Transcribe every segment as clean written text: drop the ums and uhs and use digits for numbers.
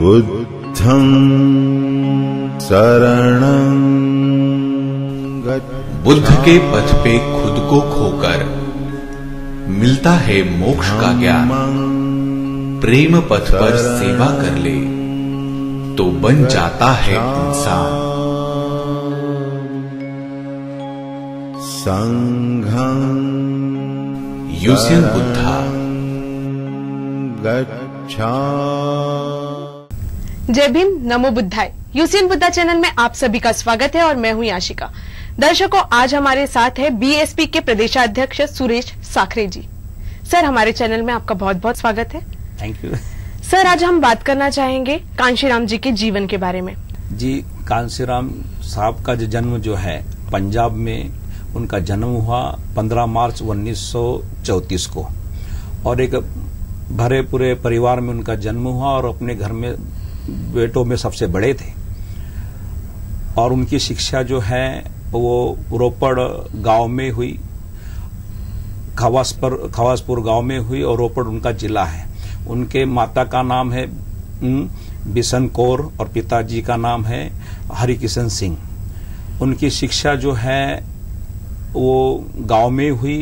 बुद्धं शरणं गच्छ। बुद्ध के पथ पे खुद को खोकर मिलता है मोक्ष का ज्ञान। प्रेम पथ पर सेवा कर ले तो बन जाता है इंसान। संघं यूसियन बुद्धा। गच्छा। जय भीम, नमो बुद्धाय। यूसियन बुद्धा चैनल में आप सभी का स्वागत है और मैं हूं याशिका। दर्शकों, आज हमारे साथ है बीएसपी के प्रदेशाध्यक्ष सुरेश साखरे जी। सर, हमारे चैनल में आपका बहुत बहुत स्वागत है। Thank you sir. आज हम बात करना चाहेंगे कांशीराम जी के जीवन के बारे में। जी, कांशीराम साहब का जो जन्म जो है पंजाब में, उनका जन्म हुआ 15 मार्च 1934 को और एक भरे पूरे परिवार में उनका जन्म हुआ और अपने घर में बेटों में सबसे बड़े थे। और उनकी शिक्षा जो है वो रोपड़ गांव में हुई, खवासपुर गांव में हुई और रोपड़ उनका जिला है। उनके माता का नाम है बिशन कौर और पिताजी का नाम है हरिकिशन सिंह। उनकी शिक्षा जो है वो गांव में हुई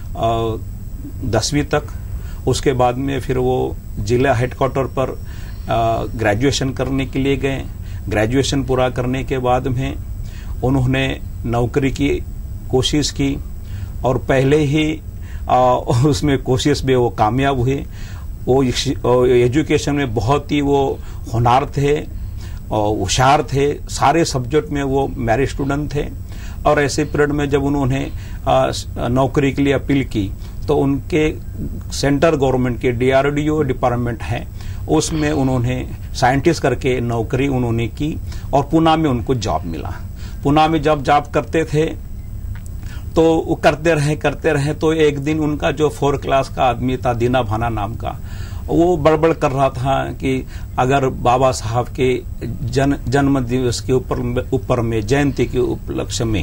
10वीं तक। उसके बाद में फिर वो जिला हेडक्वार्टर पर ग्रेजुएशन करने के लिए गए। ग्रेजुएशन पूरा करने के बाद में उन्होंने नौकरी की कोशिश की और पहले ही उसमें कोशिश में वो कामयाब हुए। वो एजुकेशन में बहुत ही वो होनहार थे और होशियार थे। सारे सब्जेक्ट में वो मेरिट स्टूडेंट थे। और ऐसे पीरियड में जब उन्होंने नौकरी के लिए अपील की तो उनके सेंट्रल गवर्नमेंट के DRDO डिपार्टमेंट है, उसमें उन्होंने साइंटिस्ट करके नौकरी उन्होंने की और पुणे में उनको जॉब मिला। पुणे में जब जॉब करते थे तो वो करते रहे तो एक दिन उनका जो 4 क्लास का आदमी था, दीना भाना नाम का, वो बड़बड़ कर रहा था कि अगर बाबा साहब के जन्म दिवस के ऊपर में जयंती के उपलक्ष्य में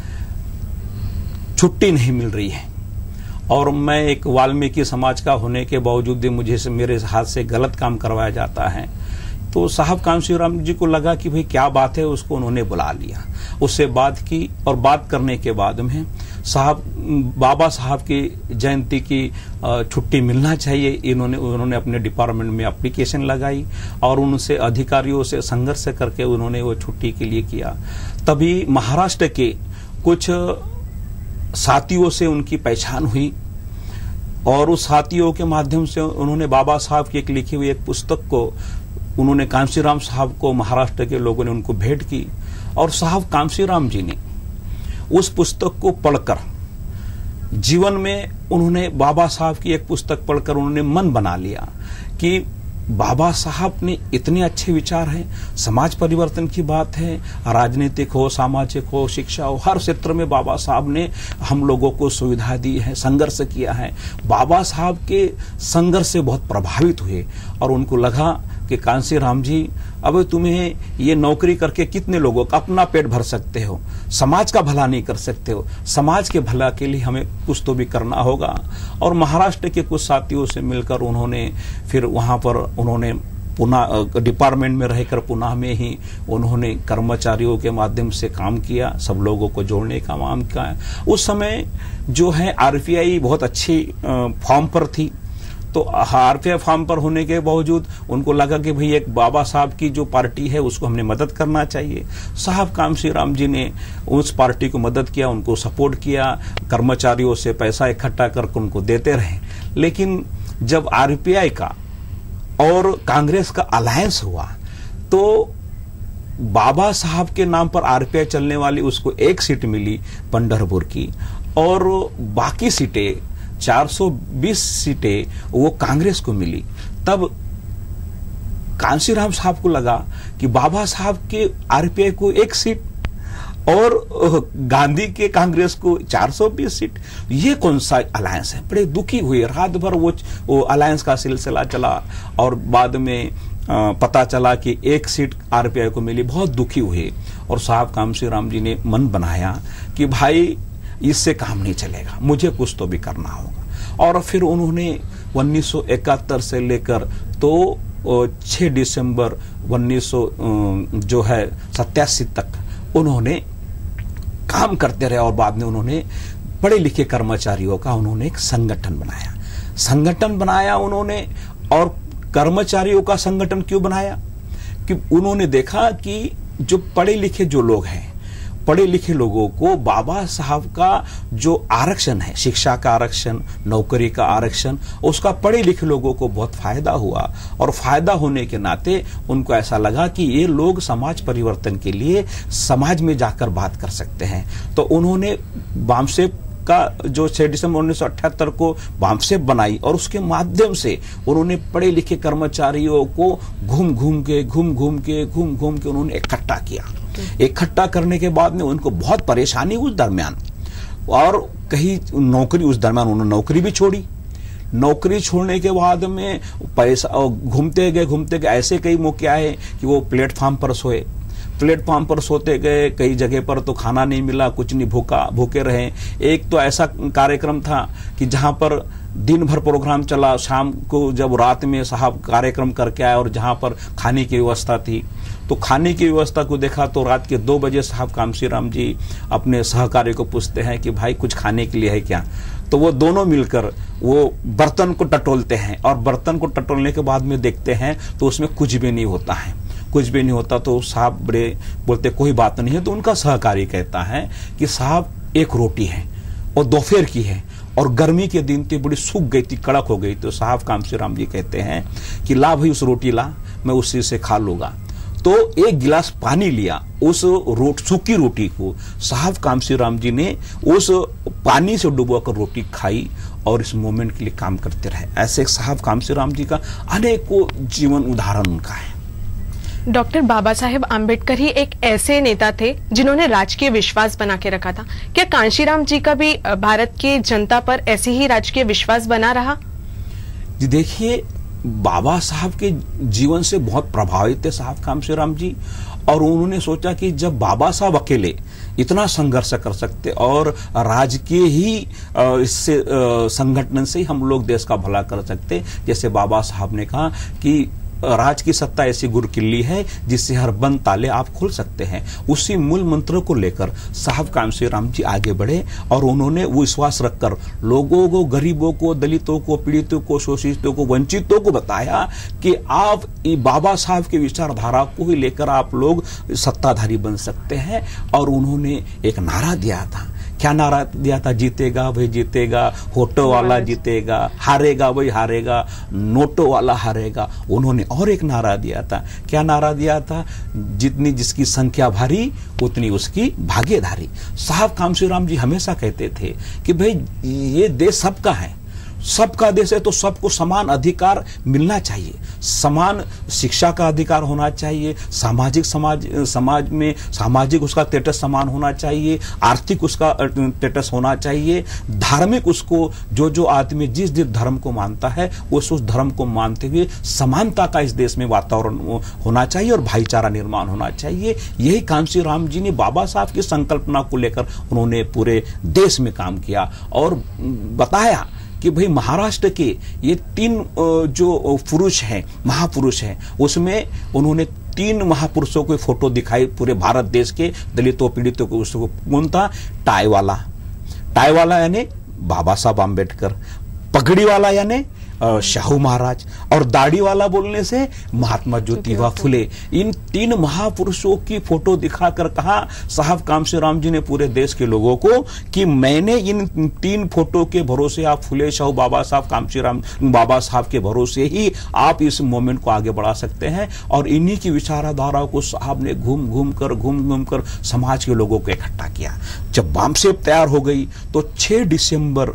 छुट्टी नहीं मिल रही है और मैं एक वाल्मीकि समाज का होने के बावजूद भी मुझे मेरे हाथ से गलत काम करवाया जाता है। तो साहब कांशीराम जी को लगा कि भाई क्या बात है, उसको उन्होंने बुला लिया। उससे बात की और बात करने के बाद में बाबा साहब की जयंती की छुट्टी मिलना चाहिए, उन्होंने अपने डिपार्टमेंट में एप्लीकेशन लगाई और उनसे अधिकारियों से संघर्ष करके उन्होंने वो छुट्टी के लिए किया। तभी महाराष्ट्र के कुछ साथियों से उनकी पहचान हुई और उस साथियों के माध्यम से उन्होंने बाबा साहब की एक लिखी हुई एक पुस्तक को उन्होंने कांशीराम साहब को, महाराष्ट्र के लोगों ने उनको भेंट की और साहब कांशीराम जी ने उस पुस्तक को पढ़कर जीवन में उन्होंने बाबा साहब की एक पुस्तक पढ़कर उन्होंने मन बना लिया कि बाबा साहब ने इतने अच्छे विचार हैं, समाज परिवर्तन की बात है, राजनीतिक हो, सामाजिक हो, शिक्षा हो, हर क्षेत्र में बाबा साहब ने हम लोगों को सुविधा दी है, संघर्ष किया है। बाबा साहब के संघर्ष से बहुत प्रभावित हुए और उनको लगा कि कांशीराम जी, अब तुम्हें ये नौकरी करके कितने लोगों का अपना पेट भर सकते हो, समाज का भला नहीं कर सकते हो। समाज के भला के लिए हमें कुछ तो भी करना होगा। और महाराष्ट्र के कुछ साथियों से मिलकर उन्होंने फिर वहां पर उन्होंने पुणे डिपार्टमेंट में रहकर पुणे में ही उन्होंने कर्मचारियों के माध्यम से काम किया, सब लोगों को जोड़ने का काम किया। उस समय जो है RPI बहुत अच्छी फॉर्म पर थी। तो RPI फॉर्म पर होने के बावजूद उनको लगा कि भाई एक बाबा साहब की जो पार्टी है उसको हमने मदद करना चाहिए। साहब कांशीराम जी ने उस पार्टी को मदद किया, उनको सपोर्ट किया, कर्मचारियों से पैसा इकट्ठा करके उनको देते रहे। लेकिन जब RPI का और कांग्रेस का अलायंस हुआ तो बाबा साहब के नाम पर RPI चलने वाली उसको एक सीट मिली पंढरपुर की और बाकी सीटें 420 सीटें वो कांग्रेस को मिली। तब कांशीराम साहब को लगा कि बाबा साहब के RPI को एक सीट और गांधी के कांग्रेस को 420 सीट, ये कौन सा अलायंस है। बड़े दुखी हुए, रात भर वो अलायंस का सिलसिला चला और बाद में पता चला कि एक सीट RPI को मिली। बहुत दुखी हुए और साहब कांशीराम जी ने मन बनाया कि भाई इससे काम नहीं चलेगा, मुझे कुछ तो भी करना होगा। और फिर उन्होंने 1971 से लेकर तो 6 दिसंबर 1987 तक उन्होंने काम करते रहे और बाद में उन्होंने पढ़े लिखे कर्मचारियों का उन्होंने एक संगठन बनाया उन्होंने। और कर्मचारियों का संगठन क्यों बनाया? कि उन्होंने देखा कि जो पढ़े लिखे जो लोग हैं, पढ़े लिखे लोगों को बाबा साहब का जो आरक्षण है, शिक्षा का आरक्षण, नौकरी का आरक्षण, उसका पढ़े लिखे लोगों को बहुत फायदा हुआ। और फायदा होने के नाते उनको ऐसा लगा कि ये लोग समाज परिवर्तन के लिए समाज में जाकर बात कर सकते हैं। तो उन्होंने बामसेप का जो 6 दिसंबर 1978 को बामसेप बनाई और उसके माध्यम से उन्होंने पढ़े लिखे कर्मचारियों को घूम घूम के उन्होंने इकट्ठा किया। इकट्ठा करने के बाद में उनको बहुत परेशानी उस दरमियान, और कहीं नौकरी, उस दरमियान उन्होंने नौकरी भी छोड़ी। नौकरी छोड़ने के बाद में पैसा घूमते गए ऐसे कई मौके आए कि वो प्लेटफॉर्म पर सोते गए। कई जगह पर तो खाना नहीं मिला, कुछ नहीं, भूखे रहे। एक तो ऐसा कार्यक्रम था कि जहां पर दिन भर प्रोग्राम चला, शाम को जब रात में साहब कार्यक्रम करके आए और जहां पर खाने की व्यवस्था थी, तो खाने की व्यवस्था को देखा तो रात के 2 बजे साहब कामशीराम जी अपने सहकारी को पूछते हैं कि भाई कुछ खाने के लिए है क्या? तो वो दोनों मिलकर वो बर्तन को टटोलते हैं और बर्तन को टटोलने के बाद में देखते हैं तो उसमें कुछ भी नहीं होता। तो साहब बड़े बोलते कोई बात नहीं है। तो उनका सहकारी कहता है कि साहब एक रोटी है और दोपहर की है और गर्मी के दिन थी, बड़ी सूख गई थी, कड़क हो गई। तो साहब कामशीराम जी कहते हैं कि ला भाई उस रोटी ला, मैं उसी से खा लूंगा। तो एक गिलास पानी लिया, उस सूखी रोटी को साहब कामशीराम जी ने उस पानी से डुबोकर रोटी खाई और इस मोमेंट के लिए काम करते रहे। ऐसे साहब कामशीराम जी का अनेकों जीवन उदाहरण उनका है। डॉक्टर बाबा साहेब आम्बेडकर ही एक ऐसे नेता थे जिन्होंने राजकीय विश्वास बना के रखा था। क्या कांशीराम जी का भी भारत की जनता पर ऐसे ही राजकीय विश्वास बना रहा? जी देखिए, बाबा साहब के जीवन से बहुत प्रभावित थे साहब कामशीराम जी, और उन्होंने सोचा कि जब बाबा साहब अकेले इतना संघर्ष कर सकते और राजकीय ही इससे संगठन से ही हम लोग देश का भला कर सकते, जैसे बाबा साहब ने कहा कि राज की सत्ता ऐसी गुरकिल्ली है जिससे हर बंद ताले आप खोल सकते हैं। उसी मूल मंत्र को लेकर साहब कामशीराम जी आगे बढ़े और उन्होंने वो विश्वास रखकर लोगों को, गरीबों को, दलितों को, पीड़ितों को, शोषितों को, वंचितों को बताया कि आप बाबा साहब की विचारधारा को ही लेकर आप लोग सत्ताधारी बन सकते हैं। और उन्होंने एक नारा दिया था। क्या नारा दिया था? जीतेगा वही जीतेगा, होटो वाला जीतेगा, हारेगा वही हारेगा, नोटो वाला हारेगा। उन्होंने और एक नारा दिया था। क्या नारा दिया था? जितनी जिसकी संख्या भारी उतनी उसकी भागीदारी। साहब कामशीराम जी हमेशा कहते थे कि भाई ये देश सबका है, सबका देश है, तो सबको समान अधिकार मिलना चाहिए, समान शिक्षा का अधिकार होना चाहिए, समाज में सामाजिक उसका स्टेटस समान होना चाहिए, आर्थिक उसका स्टेटस होना चाहिए, धार्मिक उसको जो आदमी जिस धर्म को मानता है उस धर्म को मानते हुए समानता का इस देश में वातावरण होना चाहिए और भाईचारा निर्माण होना चाहिए। यही कामशीराम जी ने बाबा साहब की संकल्पना को लेकर उन्होंने पूरे देश में काम किया और बताया कि भाई महाराष्ट्र के ये 3 जो पुरुष हैं, महापुरुष हैं, उसमें उन्होंने 3 महापुरुषों के फोटो दिखाई पूरे भारत देश के दलितों पीड़ितों को। उसको कौन था? टाई वाला यानी बाबा साहब आम्बेडकर, पगड़ी वाला यानी शाहू महाराज, और दाढ़ी वाला बोलने से महात्मा ज्योतिबा फुले। इन 3 महापुरुषों की फोटो दिखाकर कहा साहब कामशीराम जी ने पूरे देश के लोगों को कि मैंने इन 3 फोटो के भरोसे, आप फुले, शाहू, बाबा साहब, कामशीराम बाबा साहब के भरोसे ही आप इस मोमेंट को आगे बढ़ा सकते हैं। और इन्हीं की विचारधारा को साहब ने घूम घूम कर समाज के लोगों को इकट्ठा किया। जब बामसेप तैयार हो गई तो 6 दिसंबर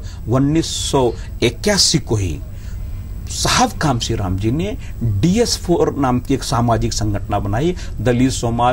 1981 को ही साहब कामशीराम जी ने DS4 नाम की एक सामाजिक संगठन बनाई, दलित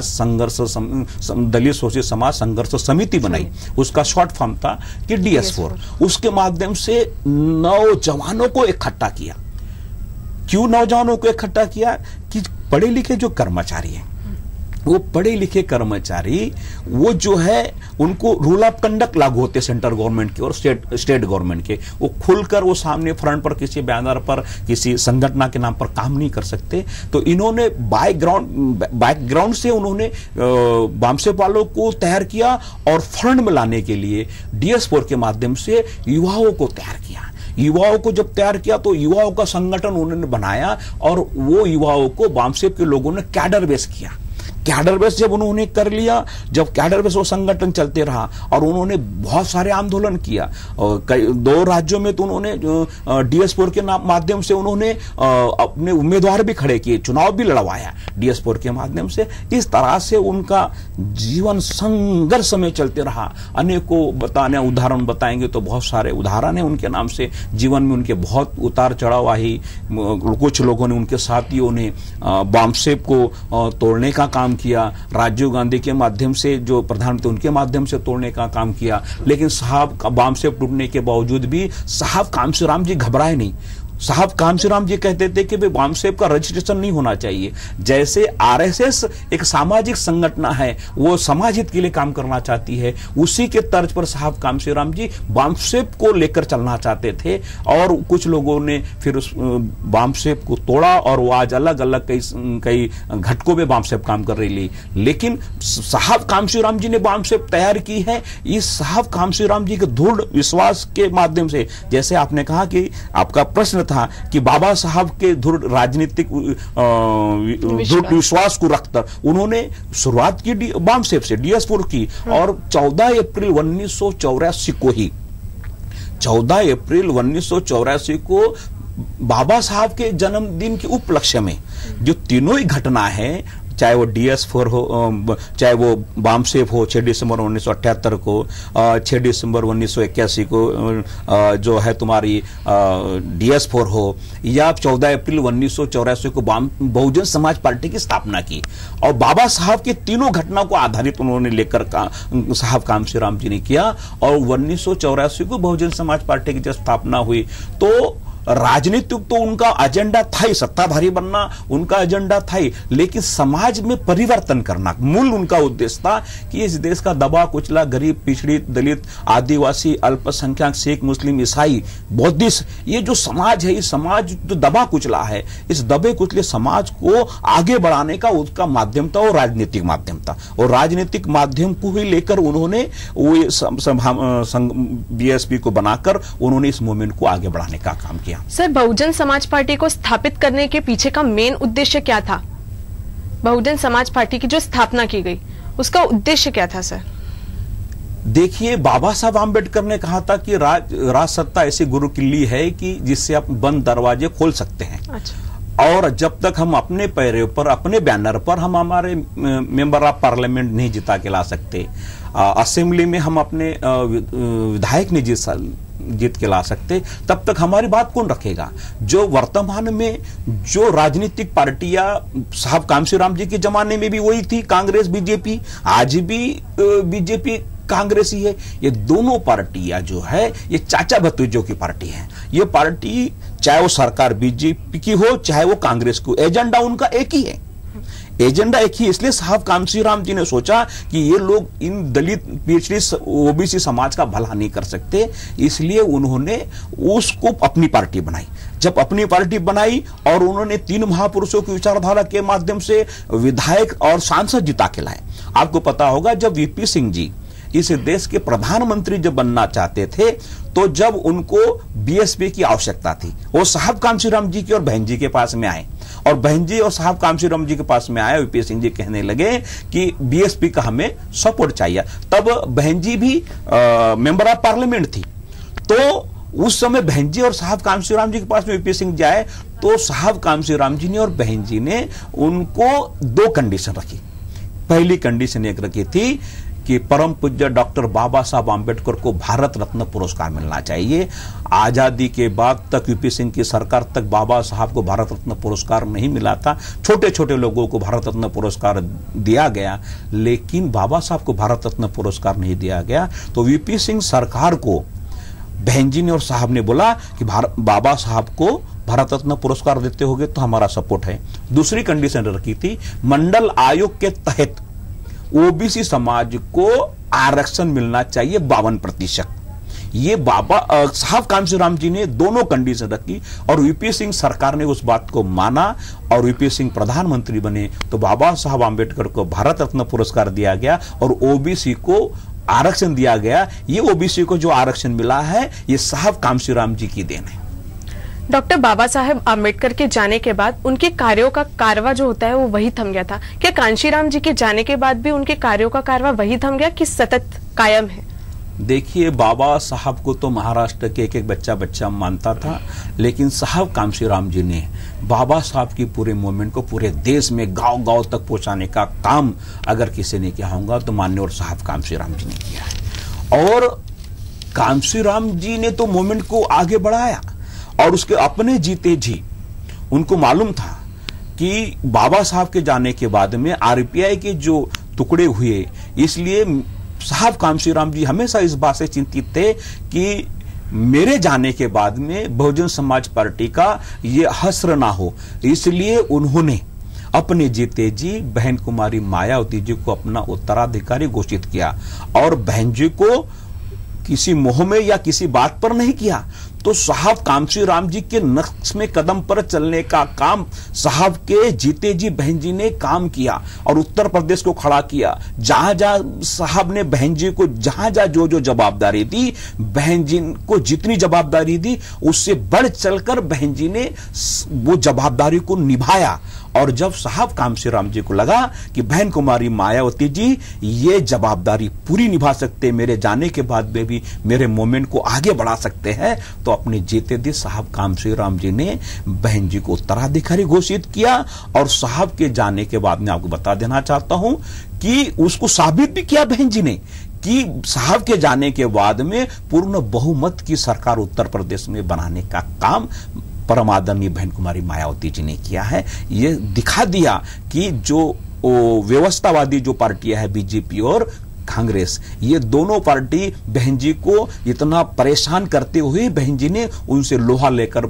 शोषित समाज संघर्ष समिति बनाई। उसका शॉर्ट फॉर्म था कि DS4। उसके माध्यम से नौजवानों को इकट्ठा किया। क्यों नौजवानों को इकट्ठा किया? कि पढ़े लिखे जो कर्मचारी हैं, वो पढ़े लिखे कर्मचारी वो जो है उनको रूल ऑफ कंडक्ट लागू होते सेंट्रल गवर्नमेंट के और स्टेट गवर्नमेंट के, वो खुलकर वो सामने फ्रंट पर किसी बैनर पर किसी संगठन के नाम पर काम नहीं कर सकते। तो इन्होंने बैकग्राउंड से उन्होंने बामसेफ वालों को तैयार किया और फ्रंट में लाने के लिए DS4 के माध्यम से युवाओं को तैयार किया। युवाओं को जब तैयार किया तो युवाओं का संगठन उन्होंने बनाया और वो युवाओं को बामसेफ के लोगों ने कैडर बेस किया। कैडर बेस जब उन्होंने कर लिया, जब कैडर बेस वो संगठन चलते रहा और उन्होंने बहुत सारे आंदोलन किया। 2 राज्यों में तो उन्होंने DS4 के माध्यम से उन्होंने अपने उम्मीदवार भी खड़े किए, चुनाव भी लड़वाया DS4 के माध्यम से। इस तरह से उनका जीवन संघर्ष में चलते रहा। अनेकों उदाहरण बताएंगे तो बहुत सारे उदाहरण है उनके नाम से। जीवन में उनके बहुत उतार चढ़ाव आई। कुछ लोगों ने, उनके साथियों ने बामसेफ को तोड़ने का काम किया, राजीव गांधी के माध्यम से जो प्रधानमंत्री उनके माध्यम से तोड़ने का काम किया। लेकिन साहब बामसेफ टूटने के बावजूद भी साहब कामशीराम जी घबराए नहीं। साहब कामशीराम जी कहते थे कि भाई बामसेफ का रजिस्ट्रेशन नहीं होना चाहिए। जैसे RSS एक सामाजिक संगठन है, वो समाज हित के लिए काम करना चाहती है, उसी के तर्ज पर साहब कामशीराम जी बामसेफ को लेकर चलना चाहते थे। और कुछ लोगों ने फिर उस बामसेफ को तोड़ा और वो आज अलग अलग कई घटकों में बामसेफ काम कर रही। लेकिन साहब कामशीराम जी ने बामसेफ तैयार की है। इस साहब कामशीराम जी के दृढ़ विश्वास के माध्यम से, जैसे आपने कहा कि आपका प्रश्न था कि बाबा साहब के दृढ़ राजनीतिक दृढ़ विश्वास को रखकर उन्होंने शुरुआत की बामसेफ से DS4 की। और 14 अप्रैल 1984 को ही 14 अप्रैल 1984 को बाबा साहब के जन्मदिन के उपलक्ष्य में जो तीनों ही घटना है, चाहे वो DS4 हो, चाहे वो बामसेफ हो 6 दिसंबर 1978 को, 6 दिसंबर 1981 को जो है तुम्हारी DS4 हो, या 14 अप्रैल 1984 को बहुजन समाज पार्टी की स्थापना की। और बाबा साहब के तीनों घटना को आधारित उन्होंने लेकर साहब कामशीराम जी ने किया। और 1984 को बहुजन समाज पार्टी की जब स्थापना हुई तो राजनीतिक तो उनका एजेंडा था ही, सत्ताधारी बनना उनका एजेंडा था ही, लेकिन समाज में परिवर्तन करना मूल उनका उद्देश्य था कि इस देश का दबा कुचला गरीब, पिछड़ी, दलित, आदिवासी, अल्पसंख्यक, सिख, मुस्लिम, ईसाई, बौद्धिस्ट, ये जो समाज है, इस समाज जो दबा कुचला है, इस दबे कुचले समाज को आगे बढ़ाने का उसका माध्यम था और राजनीतिक माध्यम था। और राजनीतिक माध्यम को ही लेकर उन्होंने वो BSP को बनाकर उन्होंने इस मूवमेंट को आगे बढ़ाने का काम किया। सर, बहुजन समाज पार्टी को स्थापित करने के पीछे का मेन उद्देश्य क्या था? बहुजन समाज पार्टी की जो स्थापना की गई उसका उद्देश्य क्या था सर? देखिए, बाबा साहब आम्बेडकर ने कहा था कि राज सत्ता ऐसी गुरु किल्ली है कि जिससे आप बंद दरवाजे खोल सकते हैं। अच्छा। और जब तक हम अपने पैरों पर, अपने बैनर पर हम हमारे मेंबर ऑफ पार्लियामेंट नहीं जिता के ला सकते, असेंबली में हम अपने विधायक नहीं जीत के ला सकते, तब तक हमारी बात कौन रखेगा? जो वर्तमान में जो राजनीतिक पार्टियां साहब कामशीराम जी के जमाने में भी वही थी, कांग्रेस, बीजेपी, आज भी बीजेपी कांग्रेस ही है। ये दोनों पार्टियां जो है ये चाचा भतीजों की पार्टी है। ये पार्टी चाहे वो सरकार बीजेपी की हो चाहे वो कांग्रेस की, एजेंडा उनका एक ही है, एजेंडा एक ही। इसलिए साहब कामशीराम जी ने सोचा कि ये लोग इन दलित, पिछड़ी, OBC समाज का भला नहीं कर सकते, इसलिए उन्होंने उसको अपनी पार्टी बनाई। जब अपनी पार्टी बनाई और उन्होंने 3 महापुरुषों की विचारधारा के माध्यम से विधायक और सांसद जिता के लाए। आपको पता होगा जब VP सिंह जी इस देश के प्रधानमंत्री जब बनना चाहते थे तो जब उनको BSP की आवश्यकता थी, वो साहब कामशीराम जी की और बहन जी के पास में आए। और बहन जी और साहब कामशीराम जी के पास में आया, VP सिंह जी कहने लगे कि BSP का हमें सपोर्ट चाहिए। तब बहन जी भी मेंबर ऑफ पार्लियामेंट थी। तो उस समय बहन जी और साहब कामशीराम जी के पास में VP सिंह जाए तो साहब कामशीराम जी ने और बहन जी ने उनको 2 कंडीशन रखी। पहली कंडीशन एक रखी थी कि परम पूज्य डॉक्टर बाबा साहब आम्बेडकर को भारत रत्न पुरस्कार मिलना चाहिए। आजादी के बाद तक VP सिंह की सरकार तक बाबा साहब को भारत रत्न पुरस्कार नहीं मिला था। छोटे छोटे लोगों को भारत रत्न पुरस्कार दिया गया, लेकिन बाबा साहब को भारत रत्न पुरस्कार नहीं दिया गया। तो VP सिंह सरकार को बहन जी ने और साहब ने बोला कि बाबा साहब को भारत रत्न पुरस्कार देते होगे तो हमारा सपोर्ट है। दूसरी कंडीशन रखी थी, मंडल आयोग के तहत ओबीसी समाज को आरक्षण मिलना चाहिए 52%। ये बाबा साहब कांशीराम जी ने दोनों कंडीशन रखी और वीपी सिंह सरकार ने उस बात को माना और वीपी सिंह प्रधानमंत्री बने तो बाबा साहब आंबेडकर को भारत रत्न पुरस्कार दिया गया और ओबीसी को आरक्षण दिया गया। ये ओबीसी को जो आरक्षण मिला है ये साहब कांशीराम जी की देन है। डॉक्टर बाबा साहेब आम्बेडकर के जाने के बाद उनके कार्यों का कारवा जो होता है वो वही थम गया था। क्या कांशीराम जी के जाने के बाद भी उनके कार्यों का कारवा वही थम गया कि सतत कायम है? देखिए, बाबा साहब को तो महाराष्ट्र के एक एक बच्चा मानता था, लेकिन साहब कांशीराम जी ने बाबा साहब की पूरे मूवमेंट को पूरे देश में गांव-गांव तक पहुंचाने का काम अगर किसी ने किया होगा तो माननीय साहब कांशीराम जी ने किया है। और कांशीराम जी ने तो मूवमेंट को आगे बढ़ाया और उसके अपने जीते जी उनको मालूम था कि बाबा साहब के जाने के बाद में आरपीआई के जो टुकड़े हुए, इसलिए साहब कांशीराम जी हमेशा इस बात से चिंतित थे कि मेरे जाने के बाद में बहुजन समाज पार्टी का ये हस्र ना हो, इसलिए उन्होंने अपने जीते जी बहन कुमारी मायावती जी को अपना उत्तराधिकारी घोषित किया और बहन जी को किसी मोह में या किसी बात पर नहीं किया। तो साहब कांशीराम जी के नक्श में कदम पर चलने का काम साहब के जीते जी बहन जी ने काम किया और उत्तर प्रदेश को खड़ा किया। जहां जहां साहब ने बहन जी को जहां जहां जो जो जवाबदारी दी, बहन जी को जितनी जवाबदारी दी उससे बढ़ चलकर बहन जी ने वो जवाबदारी को निभाया। और जब साहब कांशीराम जी को लगा कि बहन कुमारी मायावती जी ये जवाबदारी पूरी निभा सकते, मेरे जाने के बाद में भी मेरे मूवमेंट को आगे बढ़ा सकते हैं, तो अपने जीते दी साहब कांशीराम जी ने बहन जी को उत्तराधिकारी घोषित किया। और साहब के जाने के बाद मैं आपको बता देना चाहता हूं कि उसको साबित भी किया बहन जी ने कि साहब के जाने के बाद में पूर्ण बहुमत की सरकार उत्तर प्रदेश में बनाने का काम परम आदरणीय बहन कुमारी मायावती जी ने किया है। ये दिखा दिया कि जो व्यवस्थावादी जो पार्टियां है बीजेपी और कांग्रेस, ये दोनों पार्टी बहन जी को इतना परेशान करते हुए बहन जी ने उनसे लोहा लेकर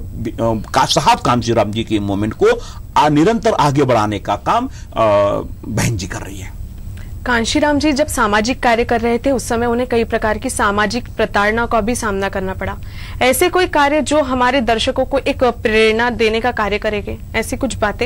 साहब कांशीराम जी के मूवमेंट को निरंतर आगे बढ़ाने का काम बहन जी कर रही है। कांशीराम जी जब सामाजिक कार्य कर रहे थे उस समय उन्हें कई प्रकार की सामाजिक प्रताड़ना का भी सामना करना पड़ा। ऐसे कोई कार्य जो हमारे दर्शकों को एक प्रेरणा देने का कार्य करेंगे, ऐसी कुछ बातें?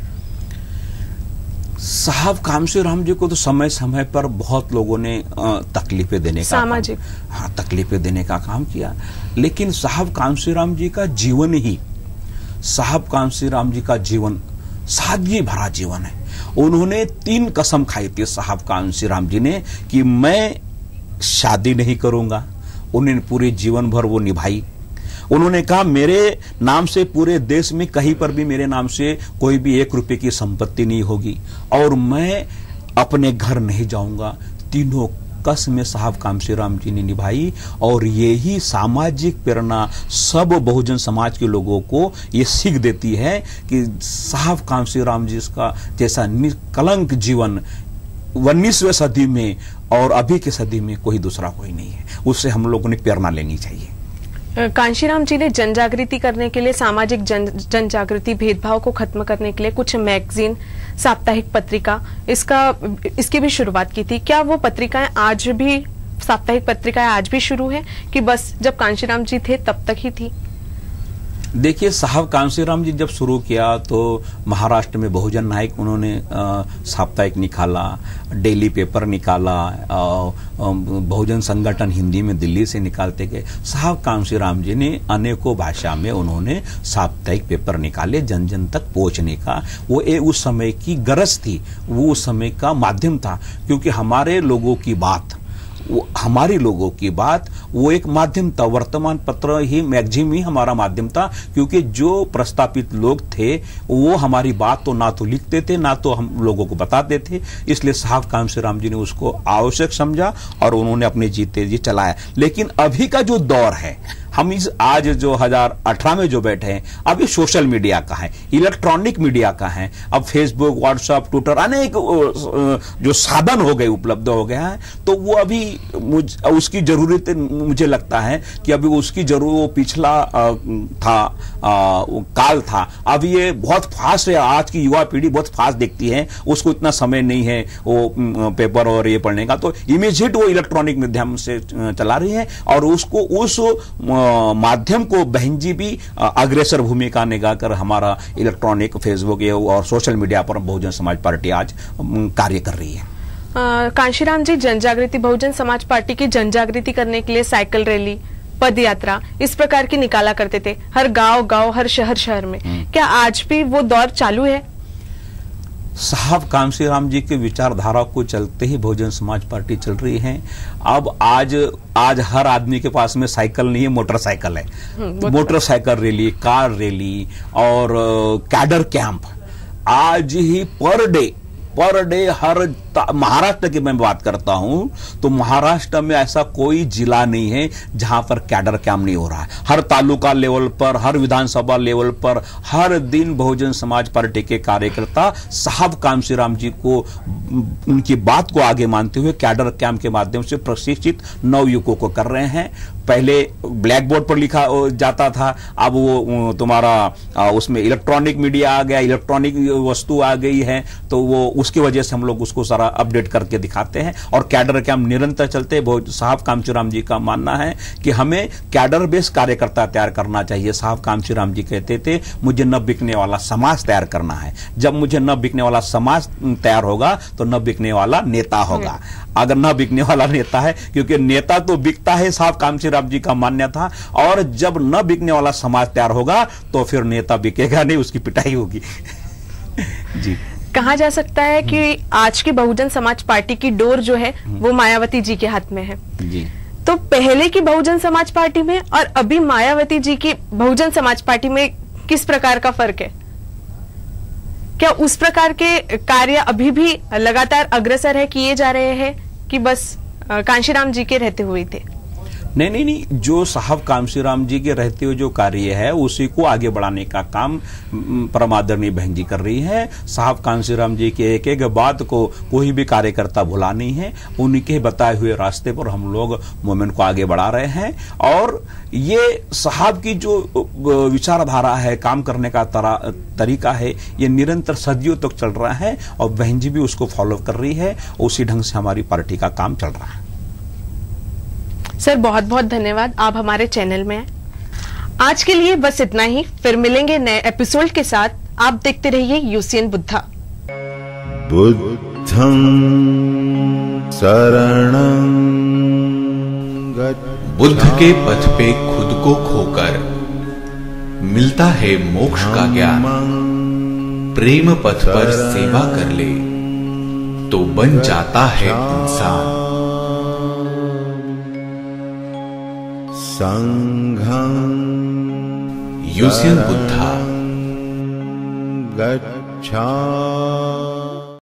साहब कांशीराम जी को तो समय समय पर बहुत लोगों ने तकलीफें देने का सामाजिक तकलीफें देने का काम किया, लेकिन साहब कांशीराम जी का जीवन ही, साहब कांशीराम जी का जीवन सादगी भरा जीवन है। उन्होंने 3 कसम खाई थी साहब कांशीराम जी ने कि मैं शादी नहीं करूंगा, उन्होंने पूरे जीवन भर वो निभाई। उन्होंने कहा मेरे नाम से पूरे देश में कहीं पर भी मेरे नाम से कोई भी 1 रुपए की संपत्ति नहीं होगी और मैं अपने घर नहीं जाऊंगा। तीनों कसमें साहब कांशीराम जी ने निभाई और यही सामाजिक प्रेरणा सब बहुजन समाज के लोगों को ये सीख देती है कि साहब कांशीराम जी का जैसा निष्कलंक जीवन 19वीं सदी में और अभी की सदी में कोई दूसरा कोई नहीं है। उससे हम लोगों ने प्रेरणा लेनी चाहिए। कांशीराम जी ने जन जागृति करने के लिए, सामाजिक जन जागृति, भेदभाव को खत्म करने के लिए कुछ मैगजीन, साप्ताहिक पत्रिका इसकी भी शुरुआत की थी। क्या वो पत्रिकाएं आज भी, साप्ताहिक पत्रिकाएं आज भी शुरू है कि बस जब कांशीराम जी थे तब तक ही थी? देखिए, साहब कांशीराम जी जब शुरू किया तो महाराष्ट्र में बहुजन नायक उन्होंने साप्ताहिक निकाला, डेली पेपर निकाला, बहुजन संगठन हिंदी में दिल्ली से निकालते गए। साहब कांशीराम जी ने अनेकों भाषा में उन्होंने साप्ताहिक पेपर निकाले जन जन तक पहुंचने का। वो उस समय की गरज थी, वो उस समय का माध्यम था, क्योंकि हमारे लोगों की बात, हमारी लोगों की बात वो एक माध्यम था। वर्तमान पत्र ही, मैगजीन ही हमारा माध्यम था, क्योंकि जो प्रस्तापित लोग थे वो हमारी बात तो ना तो लिखते थे ना तो हम लोगों को बताते थे। इसलिए साहब कांशीराम जी ने उसको आवश्यक समझा और उन्होंने अपने जीते जी चलाया। लेकिन अभी का जो दौर है, हम इस आज जो 2018 में जो बैठे हैं, अब ये सोशल मीडिया का है, इलेक्ट्रॉनिक मीडिया का है। अब फेसबुक, व्हाट्सएप, ट्विटर अनेक जो साधन हो गए, उपलब्ध हो गया है, तो वो अभी उसकी जरूरत मुझे लगता है कि अभी उसकी जरूरत वो पिछला काल था। अब ये बहुत फास्ट है, आज की युवा पीढ़ी बहुत फास्ट देखती है, उसको इतना समय नहीं है वो पेपर और ये पढ़ने का, तो इमीडिएट वो इलेक्ट्रॉनिक माध्यम से चला रही है और उसको उस माध्यम को बहन जी भी अग्रेसर भूमिका निभाकर हमारा इलेक्ट्रॉनिक फेसबुक और सोशल मीडिया पर बहुजन समाज पार्टी आज कार्य कर रही है। कांशीराम जी, जनजागृति बहुजन समाज पार्टी की जनजागृति करने के लिए साइकिल रैली, पद यात्रा इस प्रकार की निकाला करते थे हर गांव, हर शहर में। क्या आज भी वो दौर चालू है? साहब कांशीराम जी के विचारधारा को चलते ही बहुजन समाज पार्टी चल रही है। अब आज हर आदमी के पास में साइकिल नहीं है, मोटरसाइकिल है। मोटरसाइकिल रैली, कार रैली और कैडर कैंप आज ही पर डे हर महाराष्ट्र की मैं बात करता हूं तो महाराष्ट्र में ऐसा कोई जिला नहीं है जहां पर कैडर कैंप नहीं हो रहा है। हर तालुका लेवल पर, हर विधानसभा लेवल पर हर दिन बहुजन समाज पार्टी के कार्यकर्ता साहब कांशीराम जी को, उनकी बात को आगे मानते हुए कैडर कैंप के माध्यम से प्रशिक्षित नवयुवकों को कर रहे हैं। पहले ब्लैक बोर्ड पर लिखा जाता था, अब वो तुम्हारा उसमें इलेक्ट्रॉनिक मीडिया आ गया, इलेक्ट्रॉनिक वस्तु आ गई है, तो वो उसकी वजह से हम लोग उसको सारा अपडेट करके दिखाते हैं और कैडर कैंप निरंतर चलते हैं। साहब कांशीराम जी का मानना है कि हमें कैडर बेस कार्यकर्ता तैयार करना चाहिए। साहब कांशीराम जी कहते थे मुझे न बिकने वाला समाज तैयार करना है। जब मुझे न बिकने वाला समाज तैयार होगा तो न बिकने वाला नेता होगा। अगर न बिकने वाला नेता है, क्योंकि नेता तो बिकता है, साहब कांशीराम जी का मान्य था, और जब न बिकने वाला समाज तैयार होगा तो फिर नेता बिकेगा नहीं, उसकी पिटाई होगी। जी, कहा जा सकता है कि आज की बहुजन समाज पार्टी की डोर जो है वो मायावती जी के हाथ में है। जी, तो पहले की बहुजन समाज पार्टी में और अभी मायावती जी की बहुजन समाज पार्टी में किस प्रकार का फर्क है? क्या उस प्रकार के कार्य अभी भी लगातार अग्रसर है, किए जा रहे हैं कि बस कांशीराम जी के रहते हुए थे? नहीं, जो साहब कांशीराम जी के रहते हुए जो कार्य है उसी को आगे बढ़ाने का काम परमादरणीय बहन जी कर रही है। साहब कांशीराम जी के एक एक बात को कोई भी कार्यकर्ता भुला नहीं है, उनके बताए हुए रास्ते पर हम लोग मूवमेंट को आगे बढ़ा रहे हैं। और ये साहब की जो विचारधारा है, काम करने का तरीका है, ये निरंतर सदियों तक चल रहा है और बहन जी भी उसको फॉलो कर रही है। उसी ढंग से हमारी पार्टी का काम चल रहा है। सर, बहुत बहुत धन्यवाद, आप हमारे चैनल में हैं। आज के लिए बस इतना ही, फिर मिलेंगे नए एपिसोड के साथ। आप देखते रहिए यूसीएन बुद्धा। बुद्धं शरणं गच्छ। बुद्ध के पथ पे खुद को खोकर मिलता है मोक्ष का ज्ञान। प्रेम पथ पर सेवा कर ले तो बन जाता है इंसान। संघं यूसीएन बुद्धा गच्छामि।